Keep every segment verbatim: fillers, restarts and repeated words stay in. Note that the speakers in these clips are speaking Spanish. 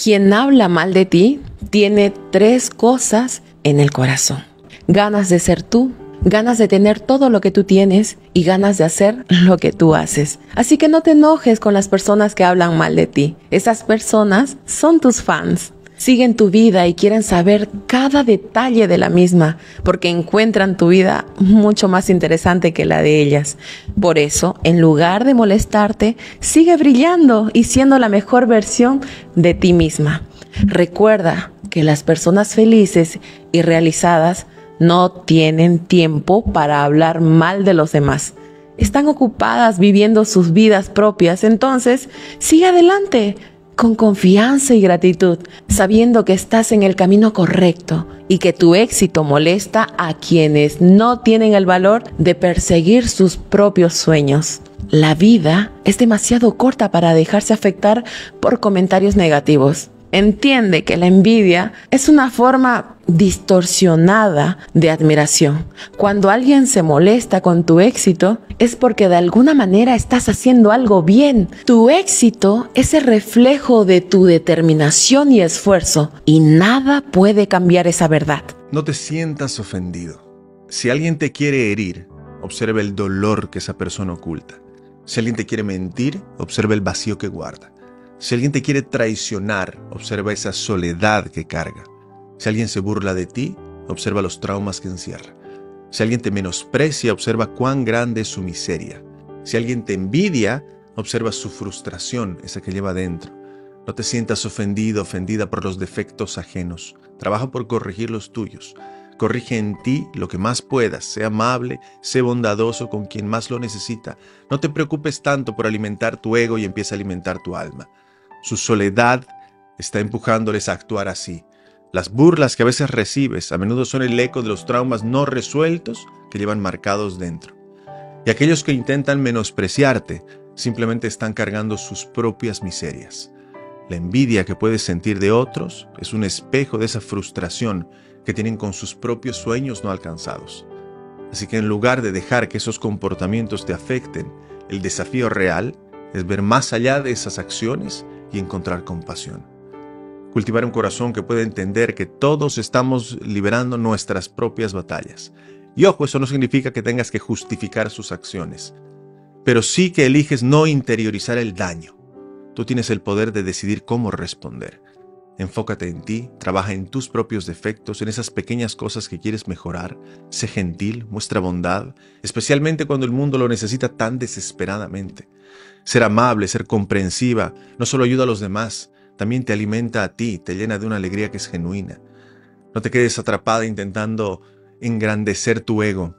Quien habla mal de ti tiene tres cosas en el corazón: ganas de ser tú, ganas de tener todo lo que tú tienes y ganas de hacer lo que tú haces. Así que no te enojes con las personas que hablan mal de ti. Esas personas son tus fans. Siguen tu vida y quieren saber cada detalle de la misma porque encuentran tu vida mucho más interesante que la de ellas. Por eso, en lugar de molestarte, sigue brillando y siendo la mejor versión de ti misma. Recuerda que las personas felices y realizadas no tienen tiempo para hablar mal de los demás. Están ocupadas viviendo sus vidas propias, entonces sigue adelante con confianza y gratitud, sabiendo que estás en el camino correcto y que tu éxito molesta a quienes no tienen el valor de perseguir sus propios sueños. La vida es demasiado corta para dejarse afectar por comentarios negativos. Entiende que la envidia es una forma distorsionada de admiración. Cuando alguien se molesta con tu éxito, es porque de alguna manera estás haciendo algo bien. Tu éxito es el reflejo de tu determinación y esfuerzo, y nada puede cambiar esa verdad. No te sientas ofendido. Si alguien te quiere herir, observa el dolor que esa persona oculta. Si alguien te quiere mentir, observa el vacío que guarda. Si alguien te quiere traicionar, observa esa soledad que carga. Si alguien se burla de ti, observa los traumas que encierra. Si alguien te menosprecia, observa cuán grande es su miseria. Si alguien te envidia, observa su frustración, esa que lleva dentro. No te sientas ofendido, ofendida por los defectos ajenos. Trabaja por corregir los tuyos. Corrige en ti lo que más puedas. Sé amable, sé bondadoso con quien más lo necesita. No te preocupes tanto por alimentar tu ego y empieza a alimentar tu alma. Su soledad está empujándoles a actuar así. Las burlas que a veces recibes a menudo son el eco de los traumas no resueltos que llevan marcados dentro. Y aquellos que intentan menospreciarte simplemente están cargando sus propias miserias. La envidia que puedes sentir de otros es un espejo de esa frustración que tienen con sus propios sueños no alcanzados. Así que en lugar de dejar que esos comportamientos te afecten, el desafío real es ver más allá de esas acciones y encontrar compasión. Cultivar un corazón que pueda entender que todos estamos liberando nuestras propias batallas. Y ojo, eso no significa que tengas que justificar sus acciones, pero sí que eliges no interiorizar el daño. Tú tienes el poder de decidir cómo responder. Enfócate en ti, trabaja en tus propios defectos, en esas pequeñas cosas que quieres mejorar. Sé gentil, muestra bondad, especialmente cuando el mundo lo necesita tan desesperadamente. Ser amable, ser comprensiva, no solo ayuda a los demás, también te alimenta a ti, te llena de una alegría que es genuina. No te quedes atrapada intentando engrandecer tu ego.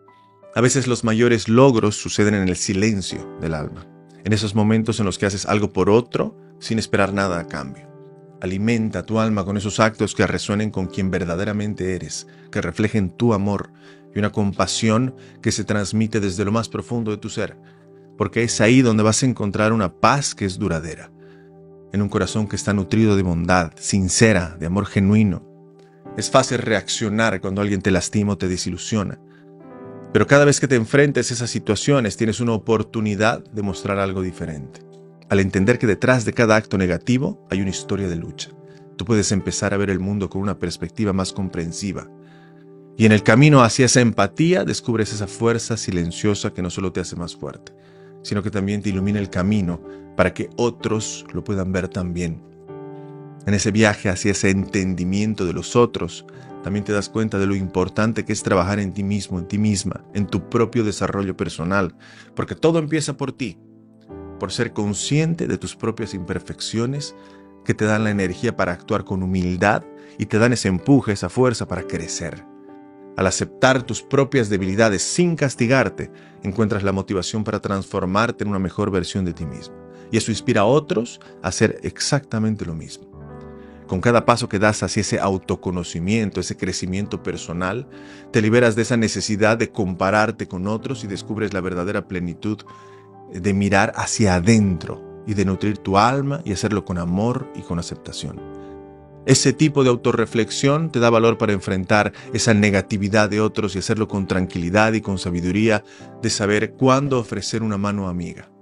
A veces los mayores logros suceden en el silencio del alma, en esos momentos en los que haces algo por otro sin esperar nada a cambio. Alimenta tu alma con esos actos que resuenen con quien verdaderamente eres, que reflejen tu amor y una compasión que se transmite desde lo más profundo de tu ser, porque es ahí donde vas a encontrar una paz que es duradera, en un corazón que está nutrido de bondad, sincera, de amor genuino. Es fácil reaccionar cuando alguien te lastima o te desilusiona, pero cada vez que te enfrentes a esas situaciones tienes una oportunidad de mostrar algo diferente. Al entender que detrás de cada acto negativo hay una historia de lucha, tú puedes empezar a ver el mundo con una perspectiva más comprensiva. Y en el camino hacia esa empatía descubres esa fuerza silenciosa que no solo te hace más fuerte, sino que también te ilumina el camino para que otros lo puedan ver también. En ese viaje hacia ese entendimiento de los otros, también te das cuenta de lo importante que es trabajar en ti mismo, en ti misma, en tu propio desarrollo personal, porque todo empieza por ti, por ser consciente de tus propias imperfecciones que te dan la energía para actuar con humildad y te dan ese empuje, esa fuerza para crecer. Al aceptar tus propias debilidades sin castigarte, encuentras la motivación para transformarte en una mejor versión de ti mismo. Y eso inspira a otros a hacer exactamente lo mismo. Con cada paso que das hacia ese autoconocimiento, ese crecimiento personal, te liberas de esa necesidad de compararte con otros y descubres la verdadera plenitud de mirar hacia adentro y de nutrir tu alma y hacerlo con amor y con aceptación. Ese tipo de autorreflexión te da valor para enfrentar esa negatividad de otros y hacerlo con tranquilidad y con sabiduría de saber cuándo ofrecer una mano amiga.